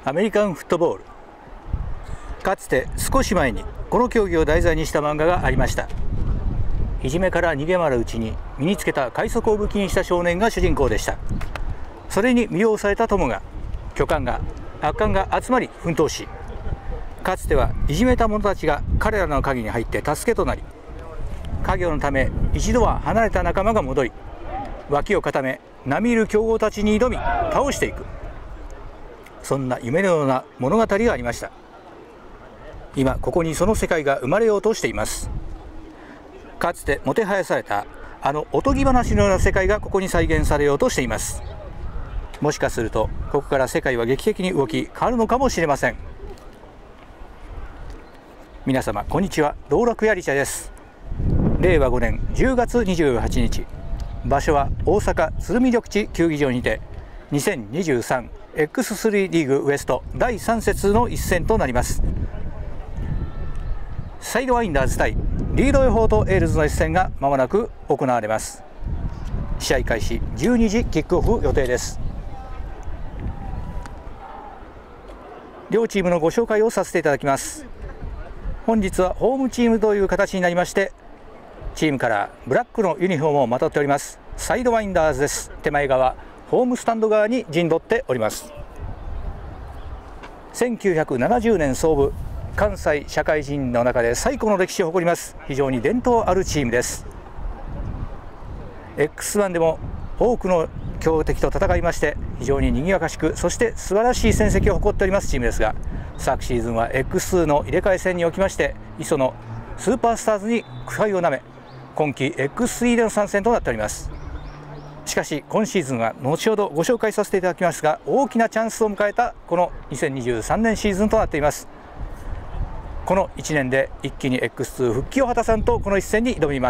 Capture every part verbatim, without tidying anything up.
アメリカンフットボール。かつて少し前にこの競技を題材にした漫画がありました。いじめから逃げ回るうちに身につけた快速を武器にした少年が主人公でした。それに魅了された友が巨漢が悪漢が集まり奮闘し、かつてはいじめた者たちが彼らの影に入って助けとなり、家業のため一度は離れた仲間が戻り、脇を固め並みいる強豪たちに挑み倒していく、そんな夢のような物語がありました。今ここにその世界が生まれようとしています。かつてもてはやされたあのおとぎ話のような世界がここに再現されようとしています。もしかするとここから世界は劇的に動き変わるのかもしれません。皆様こんにちは、道楽やり茶です。れいわごねんじゅうがつにじゅうはちにち、場所は大阪鶴見緑地球技場にて にせんにじゅうさんエックススリー リーグウエストだいさん節の一戦となります。サイドワインダーズ対リードエフォートエールズの一戦がまもなく行われます。試合開始じゅうにじキックオフ予定です。両チームのご紹介をさせていただきます。本日はホームチームという形になりまして、チームからブラックのユニフォームをまとっておりますサイドワインダーズです。手前側ホームスタンド側に陣取っております。せんきゅうひゃくななじゅうねん創部、関西社会人の中で最古の歴史を誇ります。非常に伝統あるチームです。 エックスワン でも多くの強敵と戦いまして非常に賑やかしく、そして素晴らしい戦績を誇っておりますチームですが、昨シーズンは エックスツー の入れ替え戦におきまして磯のスーパースターズに苦杯をなめ、今季 エックススリー での参戦となっております。しかし今シーズンは後ほどご紹介させていただきますが、大きなチャンスを迎えたこのにせんにじゅうさんねんシーズンとなっています。このいちねんで一気に エックスツー 復帰を果たさんとこの一戦に挑みます。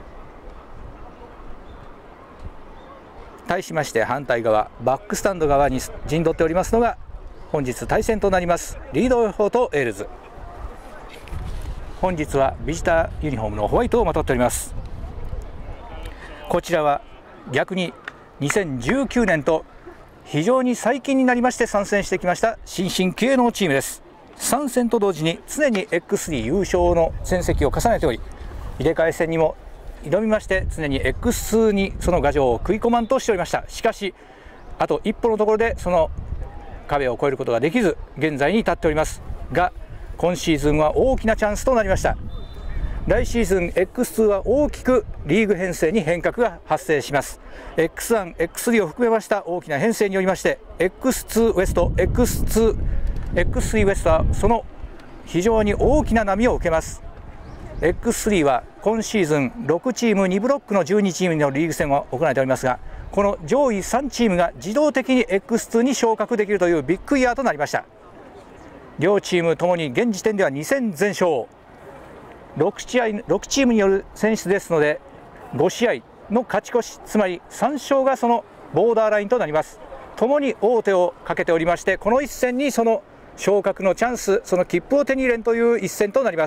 対しまして反対側バックスタンド側に陣取っておりますのが本日対戦となりますリードエフォートエールズ。本日はビジターユニフォームのホワイトをまとっております。こちらは逆ににせんじゅうきゅうねんと非常に最近になりまして参戦してきました新進気鋭のチームです。参戦と同時に常に エックススリー 優勝の戦績を重ねており、入れ替え戦にも挑みまして常に エックスツー にその牙城を食い込まんとしておりました。しかしあと一歩のところでその壁を越えることができず現在に至っておりますが、今シーズンは大きなチャンスとなりました。来シーズン エックスツー は大きくリーグ編成に変革が発生します。 エックスワン、エックススリー を含めました大きな編成によりまして エックスツー ウエスト、エックスツー、エックススリー ウエストはその非常に大きな波を受けます。 エックススリー は今シーズンろくチームにブロックのじゅうにチームのリーグ戦を行えておりますが、この上位さんチームが自動的に エックスツー に昇格できるというビッグイヤーとなりました。両チームともに現時点ではに戦全勝、ろく試合ろくチームによる選出ですのでご試合の勝ち越し、つまりさん勝がそのボーダーラインとなります。ともに王手をかけておりまして、この一戦にその昇格のチャンス、その切符を手に入れんという一戦となります。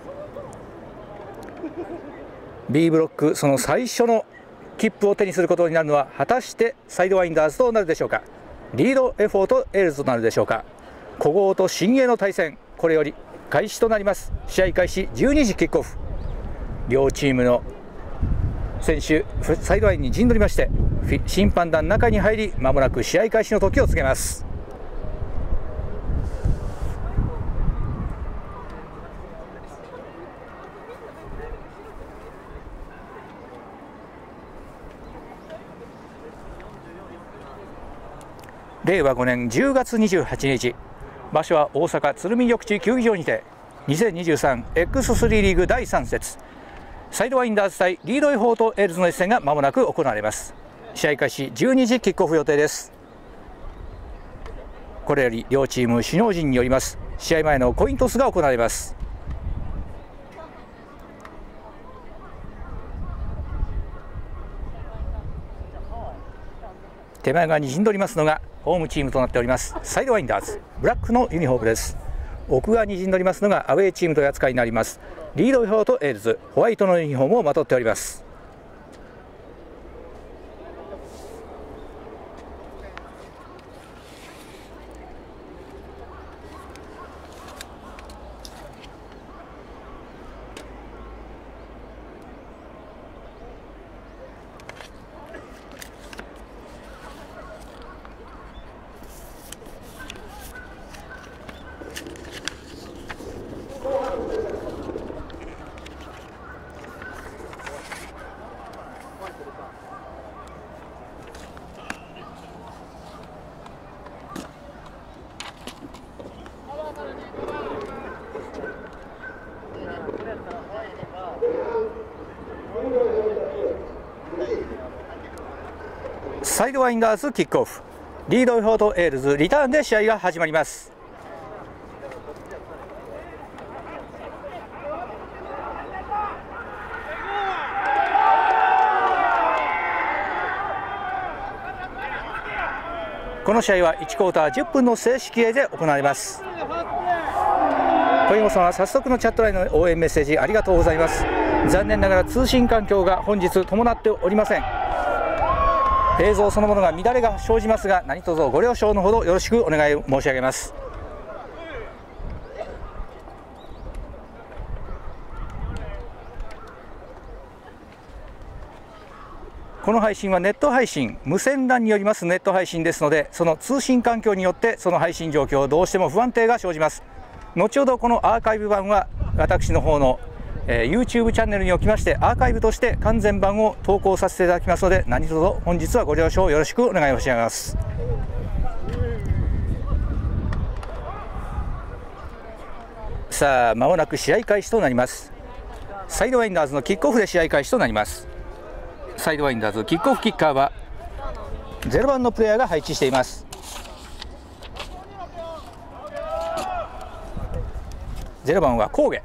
B ブロックその最初の切符を手にすることになるのは果たしてサイドワインダーズとなるでしょうか、リードエフォートエールズとなるでしょうか。古豪と新鋭の対戦、これより開始となります。試合開始じゅうにじキックオフ、両チームの選手サイドラインに陣取りまして審判団中に入り、まもなく試合開始の時を告げます。れいわごねんじゅうがつにじゅうはちにち、場所は大阪鶴見緑地球技場にてにせんにじゅうさんエックススリー リーグだいさん節、サイドワインダーズ対リードエフォートエールズの一戦がまもなく行われます。試合開始じゅうにじキックオフ予定です。これより両チーム首脳陣によります試合前のコイントスが行われます。手前側に陣取りますのがホームチームとなっておりますサイドワインダーズ、ブラックのユニフォームです。奥側に陣取りますのがアウェーチームという扱いになりますリードエフォートエールズ、ホワイトのユニフォームをまとっております。 サイドワインダーズキックオフ、リードフォートエールズリターンで試合が始まります。この試合はいちクォーターじゅっぷんの正式泳で行われます。小芋さんは早速のチャットラインの応援メッセージありがとうございます。残念ながら通信環境が本日伴っておりません。映像そのものが乱れが生じますが、何卒ご了承のほどよろしくお願い申し上げます。この配信はネット配信、無線 ラン によりますネット配信ですので、その通信環境によってその配信状況どうしても不安定が生じます。後ほどこのアーカイブ版は私の方の、えー、YouTube チャンネルにおきましてアーカイブとして完全版を投稿させていただきますので、何卒本日はご了承よろしくお願い申し上げます。さあ、間もなく試合開始となります。サイドワインダーズのキックオフで試合開始となります。サイドワインダーズキックオフキッカーはゼロばんのプレイヤーが配置しています。ゼロばんは神戸。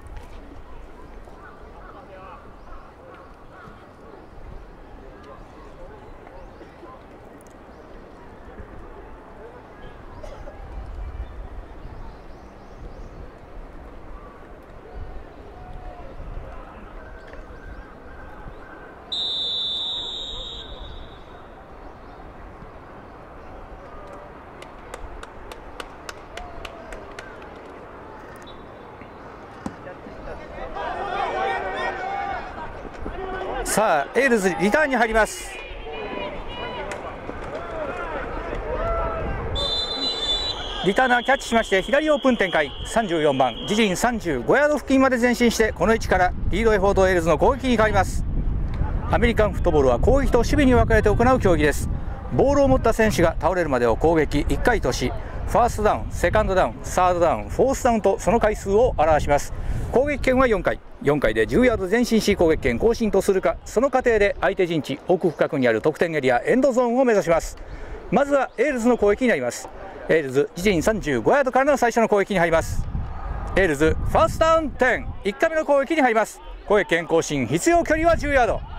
さあ、エールズリターンに入ります。リターナーキャッチしまして左オープン展開、さんじゅうよんばん自陣さんじゅうごヤード付近まで前進して、この位置からリードエフォートエールズの攻撃に変わります。アメリカンフットボールは攻撃と守備に分かれて行う競技です。ボールを持った選手が倒れるまでを攻撃いっかいとし、ファーストダウン、セカンドダウン、サードダウン、フォースダウンとその回数を表します。攻撃権はよんかい、よんかいでじゅうヤード前進し攻撃権更新とするか、その過程で相手陣地奥深くにある得点エリアエンドゾーンを目指します。まずはエールズの攻撃になります。エールズ自陣さんじゅうごヤードからの最初の攻撃に入ります。エールズファーストダウンじゅう、いっかいめの攻撃に入ります。攻撃権更新、必要距離はじゅうヤード。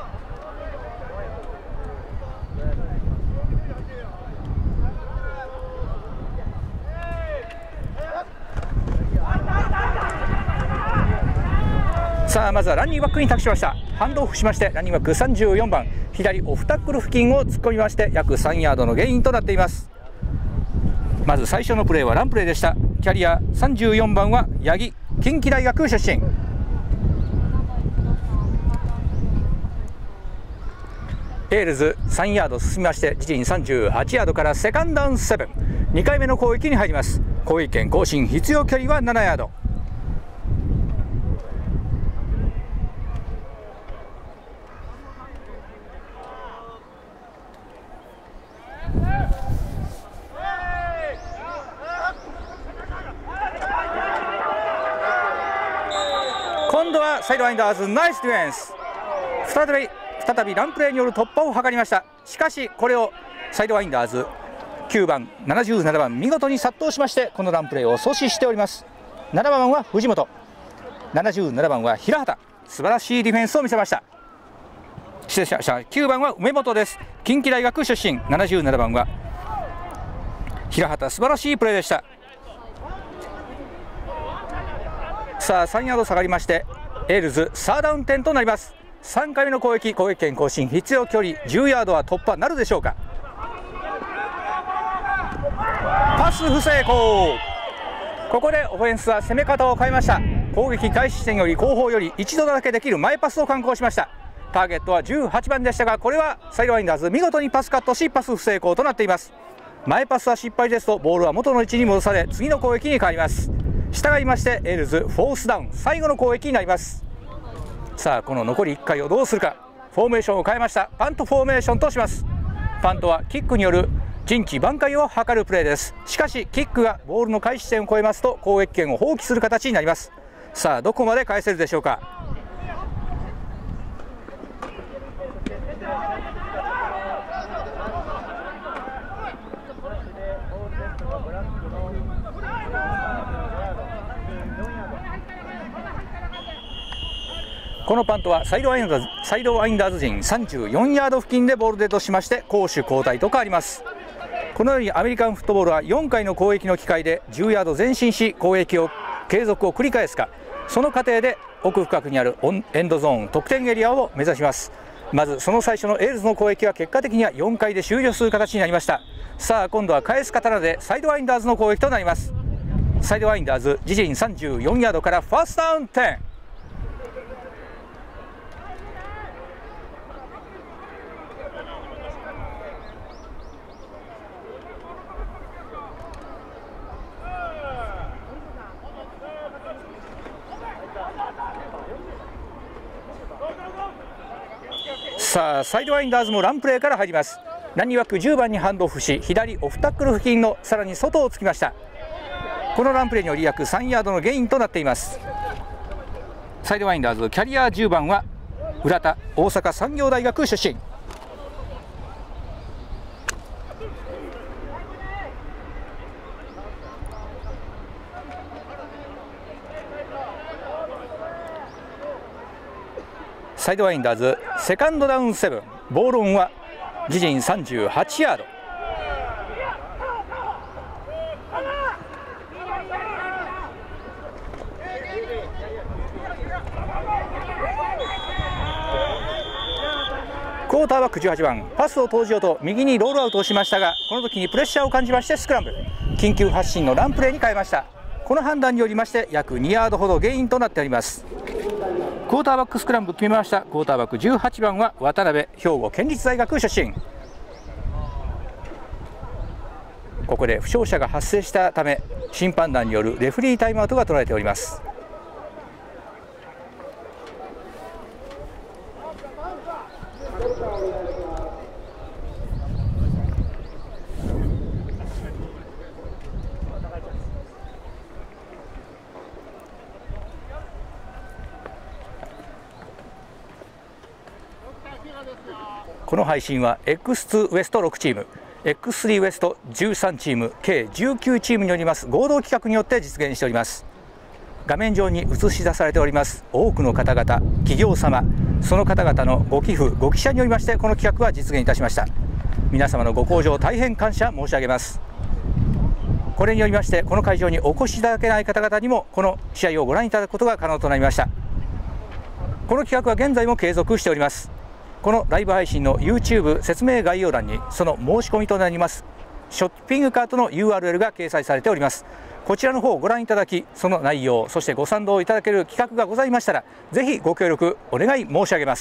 さあ、まずはランニングバックに託しました。ハンドオフしましてランニングバックさんじゅうよんばん左オフタックル付近を突っ込みまして、約さんヤードのゲインとなっています。まず最初のプレーはランプレーでした。キャリアさんじゅうよんばんは八木、近畿大学出身。エールズさんヤード進みまして自陣さんじゅうはちヤードからセカンドダウンなな、にかいめの攻撃に入ります。攻撃権更新、必要距離はななヤード。今度はサイドワインダーズナイスディフェンス。再び再びランプレーによる突破を図りました。しかしこれをサイドワインダーズきゅうばんななじゅうななばん見事に殺到しまして、このランプレーを阻止しております。ななばんは藤本、ななじゅうななばんは平畑、素晴らしいディフェンスを見せました。失礼しました。きゅうばんは梅本です。近畿大学出身。ななじゅうななばんは平畑、素晴らしいプレーでした。さあさんヤード下がりましてエールズサーダウン点となります。さんかいめの攻撃、攻撃権更新、必要距離じゅうヤードは突破なるでしょうか。パス不成功。ここでオフェンスは攻め方を変えました。攻撃開始地点より後方より一度だけできる前パスを敢行しました。ターゲットはじゅうはちばんでしたが、これはサイドワインダーズ見事にパスカットしパス不成功となっています。前パスは失敗ですとボールは元の位置に戻され次の攻撃に変わります。従いましてエールズフォースダウン、最後の攻撃になります。さあこの残りいっかいをどうするか。フォーメーションを変えました。パントフォーメーションとします。パントはキックによる陣地挽回を図るプレーです。しかしキックがボールの開始地点を越えますと攻撃権を放棄する形になります。さあどこまで返せるでしょうか。 このパントはサイドワインダーズ、サイドワインダーズ陣さんじゅうよんヤード付近でボールデッドしまして、攻守交代と変わります。このようにアメリカンフットボールはよんかいの攻撃の機会でじゅうヤード前進し、攻撃を継続を繰り返すか、その過程で奥深くにあるエンドゾーン得点エリアを目指します。まずその最初のエールズの攻撃は結果的にはよんかいで終了する形になりました。さあ今度は返す刀でサイドワインダーズの攻撃となります。サイドワインダーズ自陣さんじゅうよんヤードからファーストダウンじゅう。さあサイドワインダーズもランプレーから入ります。ランニ枠じゅうばんにハンドオフし、左オフタックル付近のさらに外をつきました。このランプレーにより約さんヤードのゲインとなっています。サイドワインダーズキャリアじゅうばんは浦田、大阪産業大学出身。サイドワインダーズセカンドダウンなな、ボールオンは自陣さんじゅうはちヤード。クォーターバックじゅうはちばん、パスを投じようと右にロールアウトをしましたが、この時にプレッシャーを感じましてスクランブル、緊急発進のランプレーに変えました。この判断によりまして約にヤードほどゲインとなっております。クォーターバックスクランブル決めました。クォーターバックじゅうはちばんは渡辺、兵庫県立大学出身。ここで負傷者が発生したため審判団によるレフリータイムアウトが取られております。この配信は エックスツー ウエストろくチーム、エックススリー ウエストじゅうさんチーム、計じゅうきゅうチームによります合同企画によって実現しております。画面上に映し出されております多くの方々、企業様、その方々のご寄付ご寄謝によりましてこの企画は実現いたしました。皆様のご厚情大変感謝申し上げます。これによりましてこの会場にお越しいただけない方々にもこの試合をご覧いただくことが可能となりました。この企画は現在も継続しております。このライブ配信の YouTube 説明概要欄にその申し込みとなりますショッピングカートの ユーアールエル が掲載されております。こちらの方をご覧いただき、その内容、そしてご賛同いただける企画がございましたらぜひご協力お願い申し上げます。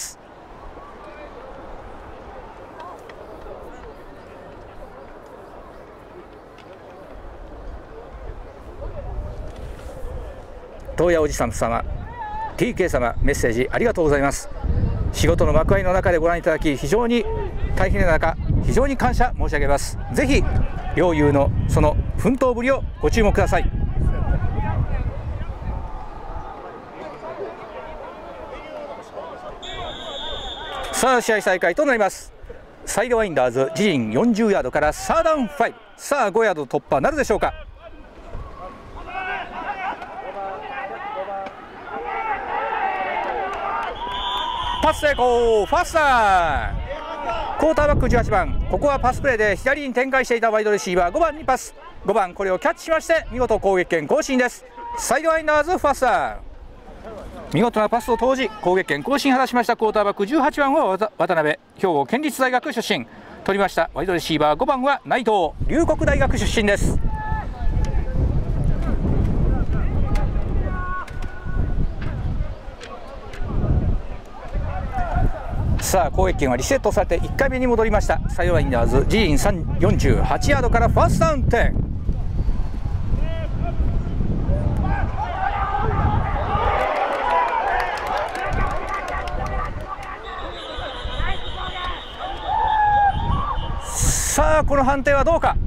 東野おじさん様、 ティーケー 様、メッセージありがとうございます。仕事の幕合の中でご覧いただき非常に大変な中非常に感謝申し上げます。ぜひ両雄のその奮闘ぶりをご注目ください。さあ試合再開となります。サイドワインダーズ自陣よんじゅうヤードからサーダウンご、さあごヤード突破なるでしょうか。パス成功、ファースター。クォーターバックじゅうはちばん、ここはパスプレーで左に展開していたワイドレシーバーごばんにパス、ごばんこれをキャッチしまして見事攻撃権更新です。サイドワインダーズファースター、見事なパスを投じ攻撃権更新を果たしました。クォーターバックじゅうはちばんは渡辺、兵庫県立大学出身、取りましたワイドレシーバーごばんは内藤、龍谷大学出身です。さあ攻撃権はリセットされていっかいめに戻りました。サイドワインダーズ自陣よんじゅうはちヤードからファーストダウンじゅう。さあこの判定はどうか。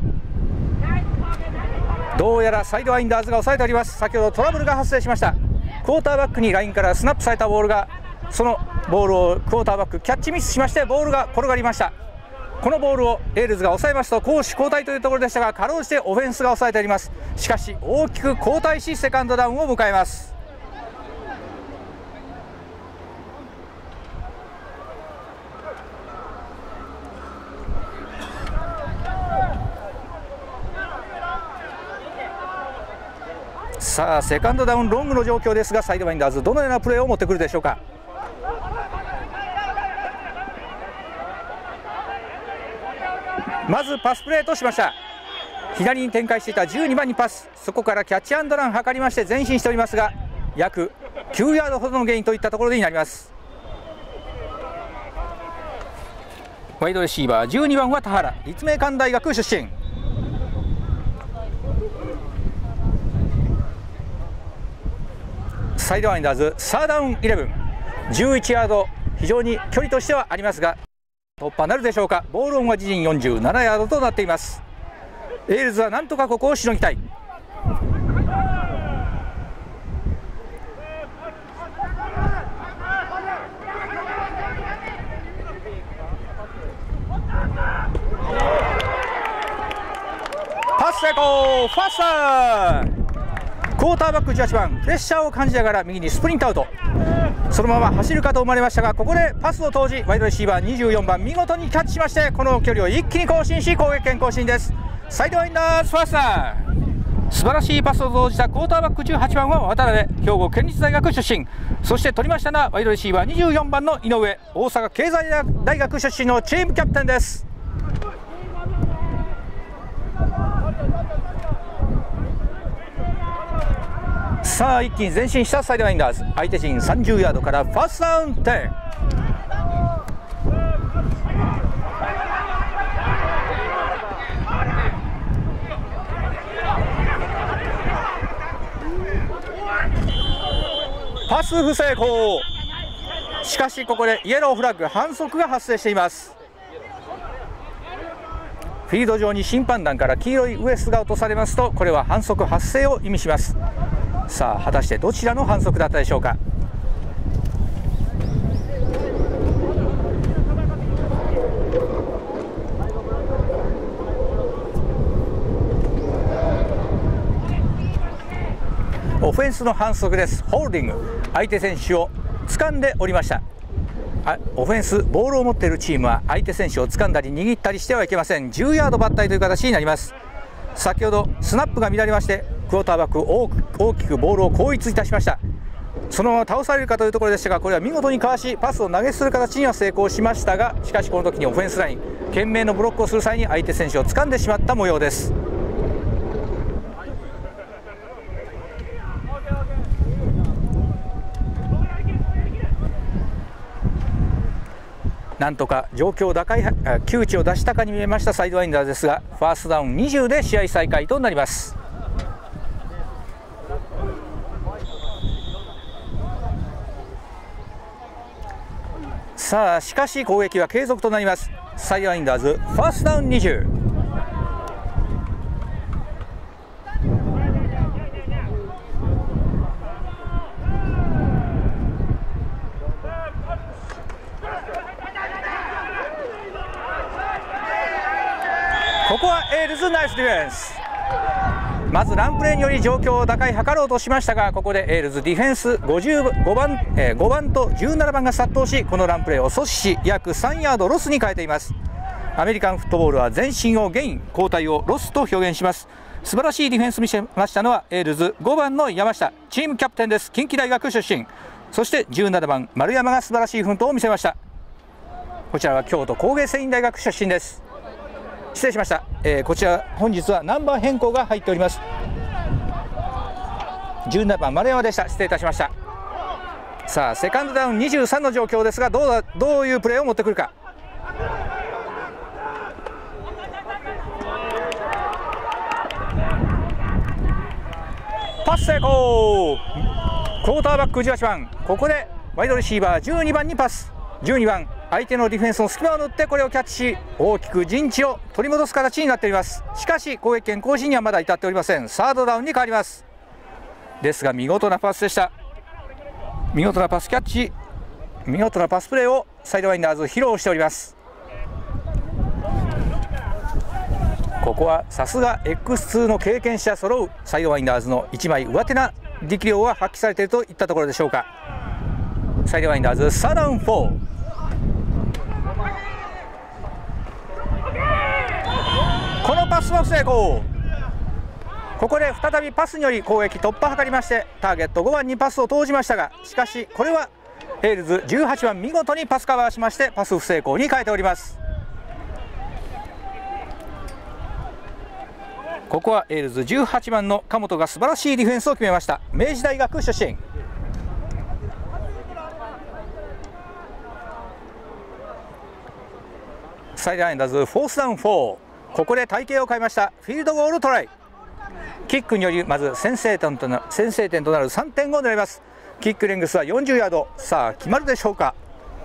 どうやらサイドワインダーズが抑えております。先ほどトラブルが発生しました。クォーターバックにラインからスナップされたボールが、そのボールをクォーターバックキャッチミスしましてボールが転がりました。このボールをエールズが抑えますと攻守交代というところでしたが、かろうじてオフェンスが抑えております。しかし大きく後退しセカンドダウンを迎えます。 さあセカンドダウンロングの状況ですが、サイドワインダーズどのようなプレーを持ってくるでしょうか。まずパスプレーとしました。左に展開していたじゅうにばんにパス、そこからキャッチアンドラン図りまして前進しておりますが、約きゅうヤードほどのゲインといったところになります。ワイドレシーバーじゅうにばんは田原、立命館大学出身。サイドワインダーズサーダウンイレブン、じゅういちヤード、非常に距離としてはありますが突破なるでしょうか。ボールオンは自陣よんじゅうななヤードとなっています。エールズはなんとかここをしのぎたい。パス成功、ファースター。クォーターバックじゅうはちばん、プレッシャーを感じながら右にスプリントアウト、そのまま走るかと思われましたが、ここでパスを投じ、ワイドレシーバーにじゅうよんばん見事にキャッチしまして、この距離を一気に更新し攻撃権更新です。サイドワインダーズファースター、素晴らしいパスを投じたクォーターバックじゅうはちばんは渡辺、兵庫県立大学出身。そして取りましたのはワイドレシーバーにじゅうよんばんの井上、大阪経済大学出身のチームキャプテンです。さあ一気に前進したサイドワインダーズ、相手陣さんじゅうヤードからファーストダウンテン。パス不成功。しかしここでイエローフラッグ、反則が発生しています。フィールド上に審判団から黄色いウエストが落とされますと、これは反則発生を意味します。さあ果たしてどちらの反則だったでしょうか。オフェンスの反則です。ホールディング、相手選手を掴んでおりました。あオフェンス、ボールを持っているチームは相手選手を掴んだり握ったりしてはいけません。じゅうヤード抜体という形になります。先ほどスナップが乱れまして、クォーターバック大大きくボールを後逸いたしました。そのまま倒されるかというところでしたが、これは見事にかわしパスを投げする形には成功しましたが、しかしこの時にオフェンスライン懸命のブロックをする際に相手選手を掴んでしまった模様です。なんとか状況打開、窮地を脱したかに見えましたサイドワインダーですが、ファーストダウンにじゅうで試合再開となります。さあしかし攻撃は継続となります。サイドワインダーズファーストダウンにじゅう。ここはエールズナイスディフェンス。まずランプレーにより状況を打開図ろうとしましたが、ここでエールズディフェンスごじゅうごばん、えー、ごばんとじゅうななばんが殺到し、このランプレーを阻止し約さんヤードロスに変えています。アメリカンフットボールは前進をゲイン、後退をロスと表現します。素晴らしいディフェンス見せましたのはエールズごばんの山下、チームキャプテンです。近畿大学出身。そしてじゅうななばん丸山が素晴らしい奮闘を見せました。こちらは京都工芸繊維大学出身です。失礼しました、えー、こちら本日はナンバー変更が入っております。じゅうななばん丸山でした。失礼いたしました。さあセカンドダウンにじゅうさんの状況ですが、どうだどういうプレーを持ってくるか。パス成功。クォーターバックじゅうはちばん、ここでワイドレシーバーじゅうにばんにパス。じゅうにばん相手のディフェンスの隙間を縫ってこれをキャッチし、大きく陣地を取り戻す形になっております。しかし攻撃権更新にはまだ至っておりません。サードダウンに変わります。ですが見事なパスでした。見事なパスキャッチ、見事なパスプレーをサイドワインダーズ披露しております。ここはさすが エックスツー の経験者揃うサイドワインダーズのいちまい上手な力量が発揮されているといったところでしょうか。サイドワインダーズサーダウンフォー。このパスも成功。 ここで再びパスにより攻撃突破を図りまして、ターゲットごばんにパスを投じましたが、しかしこれはエールズじゅうはちばん見事にパスカバーしましてパス不成功に変えております。ここはエールズじゅうはちばんの加本が素晴らしいディフェンスを決めました。明治大学出身。サイドラインダーズフォースダウンフォー、ここで体型を変えました。フィールドゴールトライ、キックによりまず先制点とな先制点となるさんてんを狙います。キックレングスはよんじゅうヤード。さあ決まるでしょうか。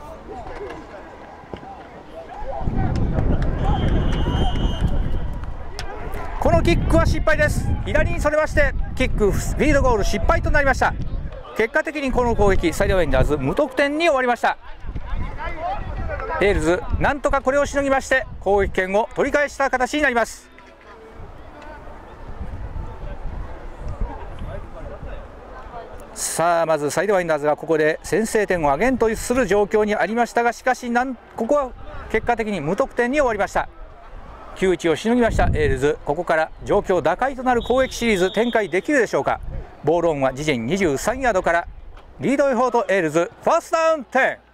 このキックは失敗です。左にそれましてキックフィールドゴール失敗となりました。結果的にこの攻撃サイドウェインダーズ無得点に終わりました。エールズなんとかこれをしのぎまして攻撃権を取り返した形になります。さあまずサイドワインダーズがここで先制点を挙げんとする状況にありましたが、しかしなんここは結果的に無得点に終わりました。窮地をしのぎましたエールズ、ここから状況打開となる攻撃シリーズ展開できるでしょうか。ボールオンは自陣にじゅうさんヤードからリードエフォートエールズファーストダウンテン。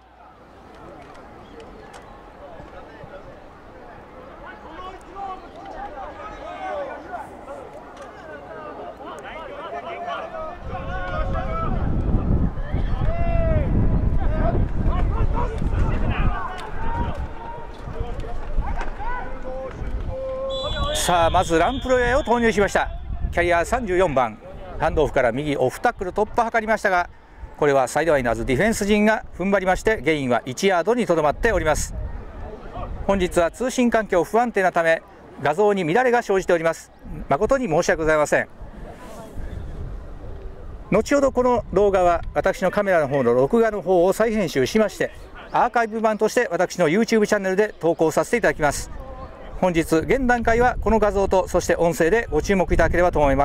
さあまずランプロエを投入しました。キャリアさんじゅうよんばん、ハンドオフから右オフタックル突破を図りましたが、これはサイドワイナーズディフェンス陣が踏ん張りましてゲインはいちヤードにとどまっております。本日は通信環境不安定なため画像に乱れが生じております。誠に申し訳ございません。後ほどこの動画は私のカメラの方の録画の方を再編集しましてアーカイブ版として私の YouTube チャンネルで投稿させていただきます。本日現段階はこの画像とそして音声でご注目いただければと思います。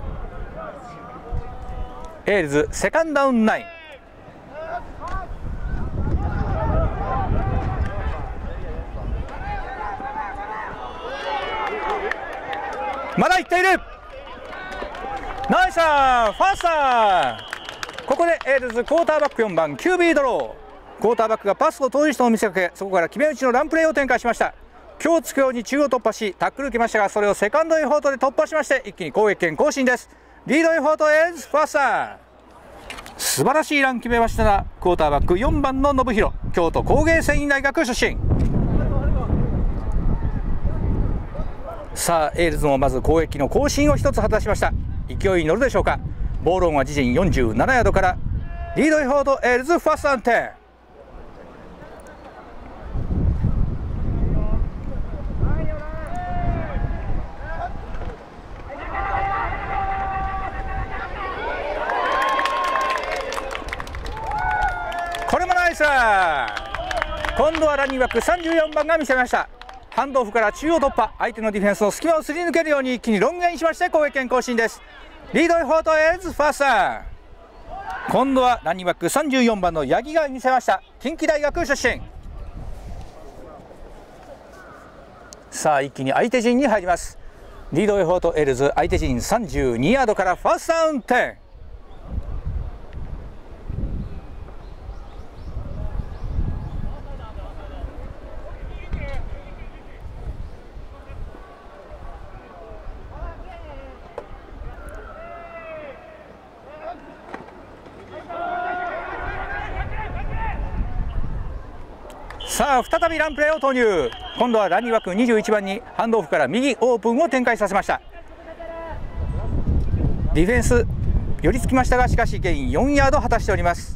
エールズセカンドダウンナイン、まだいっている。ナイスーファースター。ここでエールズクォーターバックよんばん キュービー ドロー、クォーターバックがパスを投じと見せかけ、そこから決め打ちのランプレーを展開しました。今日つくように中央突破しタックル受けましたが、それをセカンドエフォートで突破しまして一気に攻撃権更新です。リードエフォートエールズファースター、素晴らしいラン決めましたがクォーターバックよんばんの信弘、京都工芸繊維大学出身。さあエールズもまず攻撃の更新を一つ果たしました。勢いに乗るでしょうか。ボールオンは自陣よんじゅうななヤードからリードエフォートエールズファーストダウンテン。これもナイス。今度はランニングバックさんじゅうよんばんが見せました。ハンドオフから中央突破、相手のディフェンスの隙間をすり抜けるように一気にロングゲインしまして攻撃権更新です。リードエフォートエールズファースター。今度はランニングバックさんじゅうよんばんの八木が見せました。近畿大学出身。さあ一気に相手陣に入ります。リードエフォートエールズ相手陣さんじゅうにヤードからファーストダウンテン。さあ再びランプレーを投入。今度はランニングバックにじゅういちばんにハンドオフから右オープンを展開させました。ディフェンス寄りつきましたが、しかしゲインよんヤード果たしております。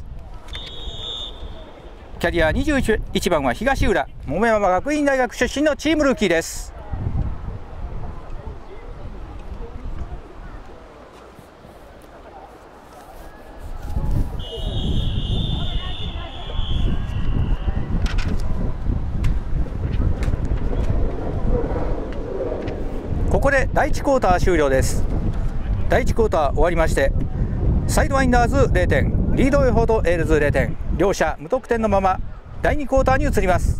キャリアにじゅういちばんは東浦、桃山学院大学出身のチームルーキーです。ここでだいいちクォーター終了です。だいいちクォーター終わりまして、サイドワインダーズゼロてん、リードエフォートエールズゼロてん、両者無得点のままだいにクォーターに移ります。